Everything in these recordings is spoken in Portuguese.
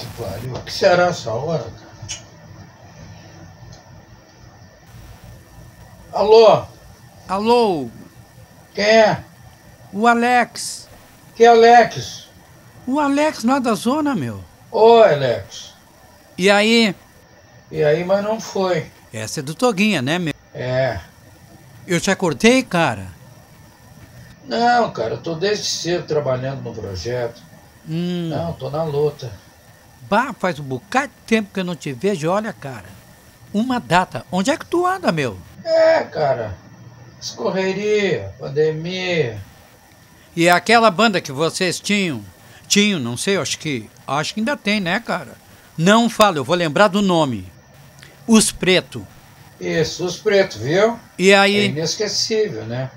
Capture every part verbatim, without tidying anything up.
que pariu. O que será essa hora, cara? Alô? Alô? Quem é? O Alex. Que Alex? O Alex lá da zona, meu. Oi, Alex. E aí? E aí, mas não foi. Essa é do Toguinha, né, meu? É. Eu te acordei, cara? Não, cara, eu tô desde cedo trabalhando no projeto. Hum. Não, tô na luta. Bah, faz um bocado de tempo que eu não te vejo. Olha, cara. Uma data. Onde é que tu anda, meu? É, cara. Escorreria, pandemia. E aquela banda que vocês tinham? Tinham, não sei, acho que... Acho que ainda tem, né, cara? Não fala, eu vou lembrar do nome. Os Preto. Isso, os pretos, viu? E É aí? inesquecível, né?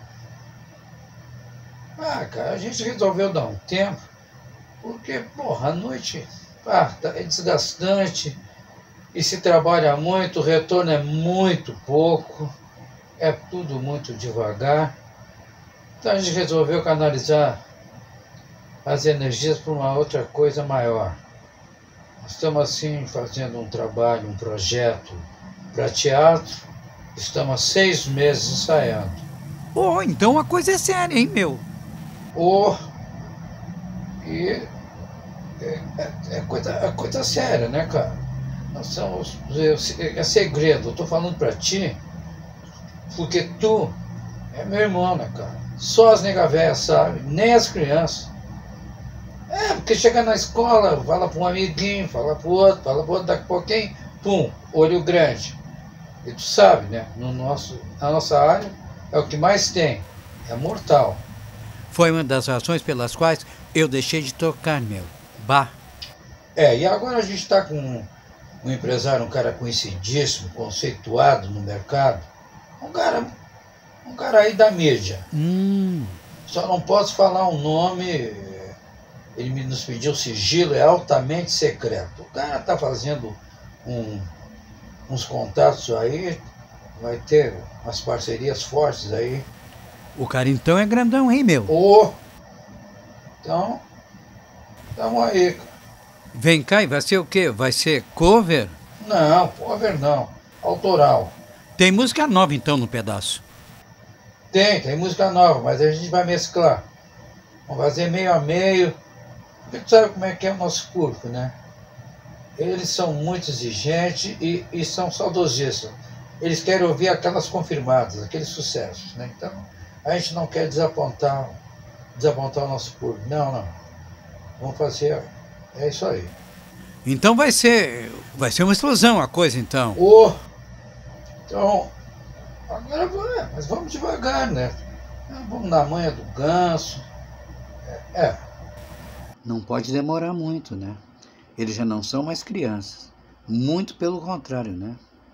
Ah, cara, a gente resolveu dar um tempo, porque, porra, a noite ah, é desgastante, e se trabalha muito, o retorno é muito pouco, é tudo muito devagar. Então a gente resolveu canalizar as energias para uma outra coisa maior. Nós estamos, assim, fazendo um trabalho, um projeto para teatro, estamos há seis meses ensaiando. Oh, então a coisa é séria, hein, meu? Oh, e é, é, é, coisa, é coisa séria, né, cara? Nós somos, é segredo, eu tô falando pra ti, porque tu é meu irmão, né, cara? Só as nega véia sabem, nem as crianças. É, porque chega na escola, fala pra um amiguinho, fala pro outro, fala pro outro, daqui a pouquinho, pum, olho grande. E tu sabe, né, no nosso, na nossa área, é o que mais tem, é mortal. Foi uma das razões pelas quais eu deixei de tocar, meu. Bah. É, e agora a gente está com um, um empresário, um cara conhecidíssimo, conceituado no mercado, um cara, um cara aí da mídia. Hum. Só não posso falar o nome, ele me nos pediu sigilo, é altamente secreto. O cara está fazendo um, uns contatos aí, vai ter umas parcerias fortes aí. O cara então é grandão, hein, meu? Oh, então, estamos aí, cara. Vem cá, e vai ser o quê? Vai ser cover? Não, cover não, autoral. Tem música nova então no pedaço? Tem, tem música nova, mas a gente vai mesclar. Vamos fazer meio a meio. Porque tu sabe como é que é o nosso público, né? Eles são muito exigentes e, e são saudosistas. Eles querem ouvir aquelas confirmadas, aqueles sucessos, né? Então, a gente não quer desapontar, desapontar o nosso público. Não, não. Vamos fazer... É isso aí. Então vai ser... Vai ser uma explosão a coisa, então. Oh, então... Agora vai, mas vamos devagar, né? Vamos na manha do ganso. É. é. Não pode demorar muito, né? Eles já não são mais crianças. Muito pelo contrário, né?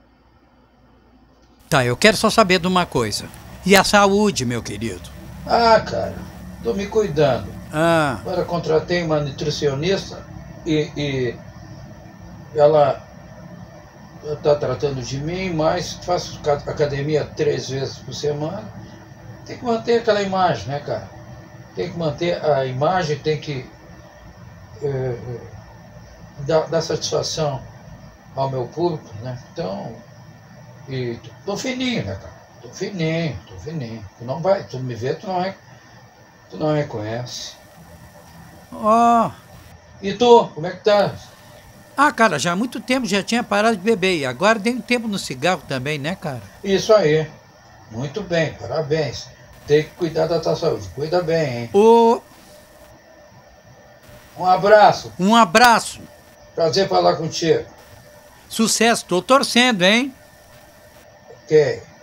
Tá, eu quero só saber de uma coisa. E a saúde, meu querido? Ah, cara, tô me cuidando. Ah. Agora contratei uma nutricionista e, e ela está tratando de mim, mas faço academia três vezes por semana. Tem que manter aquela imagem, né, cara? Tem que manter a imagem, tem que é, dar, dar satisfação ao meu público, né? Então, e tô fininho, né, cara? Tô fininho, tô fininho. Tu não vai, tu me vê, tu não, é, tu não reconhece. Ó. Oh. E tu, como é que tá? Ah, cara, já há muito tempo já tinha parado de beber. E agora dei um tempo no cigarro também, né, cara? Isso aí. Muito bem, parabéns. Tem que cuidar da tua saúde. Cuida bem, hein? Ô. Um abraço. Um abraço. Prazer falar contigo. Sucesso, tô torcendo, hein? Ok.